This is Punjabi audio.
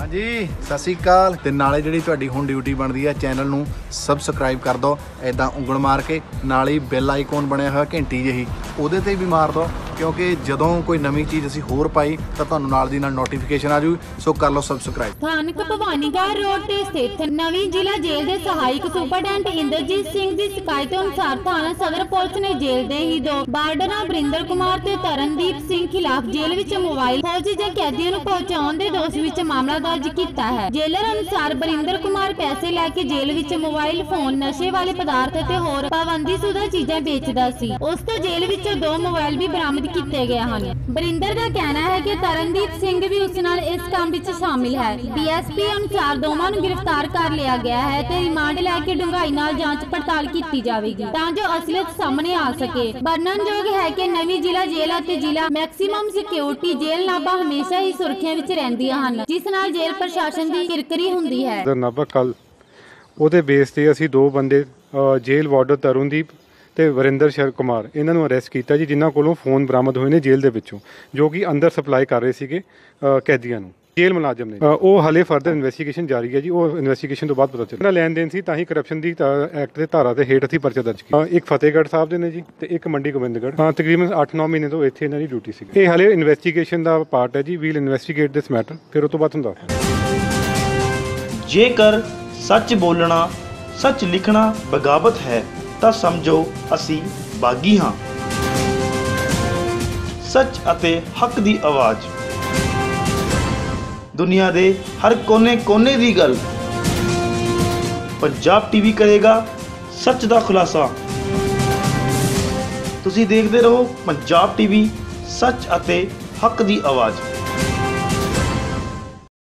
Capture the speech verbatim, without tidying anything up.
जी सत श्री अकाल ते नाले जिहड़ी तुहाडी हुण ड्यूटी बनदी है चैनल नूं सबसक्राइब कर दो इदां उंगल मार के नाल ही बैल आइकॉन बनया होया घंटी जही उहदे ते भी मार दो क्योंकि जदों कोई नवीं चीज़ असीं होर पाई तां तुहानूं नाल दी नाल नोटिफिकेशन आ जूगी सो कर लो सबसक्राइब। ਸਥਾਨਕ ਭਵਾਨੀਗੜ੍ਹ ਰੋਡ ਤੇ ਸਥਿਤ ਨਵੀਂ ਜ਼ਿਲ੍ਹਾ ਜੇਲ੍ਹ ਦੇ ਸਹਾਇਕ ਸੁਪਰਡੈਂਟ ਇੰਦਰਜੀਤ ਸਿੰਘ ਦੀ ਸ਼ਿਕਾਇਤ ਅਨੁਸਾਰ ਥਾਣਾ ਸਦਰ ਪੁਲਿਸ ਨੇ ਜੇਲ੍ਹ ਦੇ ਹੀ ਦੋ ਵਾਰਡਨਾਂ ਬਰਿੰਦਰ ਕੁਮਾਰ ਤੇ ਤਰਨਦੀਪ ਸਿੰਘ ਖਿਲਾਫ ਜੇਲ੍ਹ ਵਿੱਚ ਮੋਬਾਈਲ ਫੌਜੀ ਜਾਂ ਕੈਦੀਆਂ ਨੂੰ ਪਹੁੰਚਾਉਣ ਦੇ ਦੋਸ਼ ਵਿੱਚ ਮਾਮਲਾ ਦਰਜ ਕੀਤਾ ਹੈ। ਜੇਲਰ ਅਨੁਸਾਰ ਬਰਿੰਦਰ ਕੁਮਾਰ ਪੈਸੇ ਲੈ ਕੇ ਜੇਲ੍ਹ ਵਿੱਚ ਮੋਬਾਈਲ ਫੋਨ ਨਸ਼ੇ ਵਾਲੇ ਪਦਾਰਥ ਤੇ ਹੋਰ ਪਾਬੰਦੀਸ਼ੁਦਾ ਚੀਜ਼ਾਂ ਵੇਚਦਾ ਸੀ। ਉਸ ਤੋਂ ਜੇਲ੍ਹ ਵਿੱਚੋਂ ਦੋ ਮੋਬਾਈਲ ਵੀ ਬਰਾਮਦ ਕੀਤੇ ਗਏ ਹਨ। ਬਰਿੰਦਰ ਦਾ ਕਹਿਣਾ ਹੈ ਕਿ ਤਰਨਦੀਪ ਸਿੰਘ ਵੀ ਉਸ ਨਾਲ ਇਸ ਕੰਮ ਵਿੱਚ ਸ਼ਾਮਿਲ ਹੈ। ਡੀਐਸਪੀ ਅਨੁਸਾਰ ਦੋਵਾਂ ਨੂੰ ਗ੍ਰਿਫਤਾਰ ਕਰ ਲਿਆ ਗਿਆ ਹੈ ਤੇ ਰਿਮਾਂਡ ਲੈ ਕੇ ਡੂੰਘਾਈ ਨਾਲ ਜਾਂਚ ਪੜਤਾਲ ਕੀਤੀ ਜਾਵੇਗੀ ਤਾਂ ਜੋ ਅਸਲੀਅਤ ਸਾਹਮਣੇ ਆ ਸਕੇ। ਵਰਣਨਯੋਗ ਹੈ ਕਿ ਨਵੀਂ ਜ਼ਿਲ੍ਹਾ ਜੇਲ੍ਹ ਅਤੇ ਜ਼ਿਲ੍ਹਾ ਮੈਕਸਿਮਮ ਸਿਕਿਉਰਿਟੀ ਜੇਲ੍ਹ ਨਾਭਾ ਹਮੇਸ਼ਾ ਹੀ ਸੁਰੱਖਿਆ ਵਿੱਚ ਰਹਿੰਦੀਆਂ ਹਨ ਜਿਸ ਨਾਲ ਜੇਲ੍ਹ ਪ੍ਰਸ਼ਾਸਨ ਦੀ ਕਿਰਕਰੀ ਹੁੰਦੀ ਹੈ। ਨਾਭਾ ਕੱਲ ਉਹਦੇ ਬੇਸ ਤੇ ਅਸੀਂ ਦੋ ਬੰਦੇ ਜੇਲ੍ਹ ਵਾਰਡਰ ਤਰੁਣਦੀਪ ਤੇ ਵਰਿੰਦਰ ਸ਼ਰ ਕੁਮਾਰ ਇਹਨਾਂ ਨੂੰ ਅਰੈਸਟ ਕੀਤਾ ਜੀ ਜਿਨ੍ਹਾਂ ਕੋਲੋਂ ਫੋਨ ਬਰਾਮਦ ਹੋਏ ਨੇ ਜੇਲ੍ਹ ਦੇ ਵਿੱਚੋਂ ਜੋ ਕਿ ਅੰਦਰ ਸਪਲਾਈ ਕਰ ਰਹੇ ਸੀਗੇ ਕੈਦੀਆਂ ਨੂੰ। ਜੇਲ੍ਹ ਮੁਲਾਜ਼ਮ ਨੇ ਉਹ ਹਾਲੇ ਫਰਦਰ ਇਨਵੈਸਟੀਗੇਸ਼ਨ ਜਾਰੀ ਹੈ ਜੀ। ਉਹ ਇਨਵੈਸਟੀਗੇਸ਼ਨ ਤੋਂ ਬਾਅਦ ਪਤਾ ਚੱਲੇਗਾ। ਲੈਣ ਦੇਣ ਸੀ ਤਾਂ ਹੀ ਕਰਪਸ਼ਨ ਦੀ ਐਕਟ ਦੇ ਧਾਰਾ ਦੇ ਹੇਠ ਅਸੀਂ ਪਰਚਾ ਦਰਜ ਕੀਤਾ। ਇੱਕ ਫਤਿਹਗੜ੍ਹ ਸਾਹਿਬ ਦੇ ਨੇ ਜੀ ਤੇ ਇੱਕ ਮੰਡੀ ਗੋਬਿੰਦਗੜ੍ਹ। ਹਾਂ ਤਕਰੀਬਨ ਅੱਠ ਨੌ ਮਹੀਨੇ ਤੋਂ ਇੱਥੇ ਇਹਨਾਂ ਦੀ ਡਿਊਟੀ ਸੀ। ਇਹ ਹਾਲੇ ਇਨਵੈਸਟੀਗੇਸ਼ਨ ਦਾ ਪਾਰਟ ਹੈ ਜੀ। ਵੀਲ ਇਨਵੈਸਟੀਗੇਟ ਦਿਸ ਮੈਟਰ ਫਿਰ ਉਹ ਤੋਂ ਬਾਅਦ ਤੁਹਾਨੂੰ ਦੱਸ। ਜੇਕਰ ਸੱਚ ਬੋਲਣਾ ਸੱਚ ਲਿਖਣਾ ਬਗਾਵਤ ਹੈ ਤਾਂ ਸਮਝੋ ਅਸੀਂ ਬਾਗੀ ਹਾਂ। ਸੱਚ ਅਤੇ ਹੱਕ ਦੀ ਆਵਾਜ਼ ਦੁਨੀਆ ਦੇ ਹਰ ਕੋਨੇ-ਕੋਨੇ ਦੀ ਗੱਲ ਪੰਜਾਬ ਟੀਵੀ ਕਰੇਗਾ ਸੱਚ ਦਾ ਖੁਲਾਸਾ। ਤੁਸੀਂ ਦੇਖਦੇ ਰਹੋ ਪੰਜਾਬ ਟੀਵੀ ਸੱਚ ਅਤੇ ਹੱਕ ਦੀ ਆਵਾਜ਼।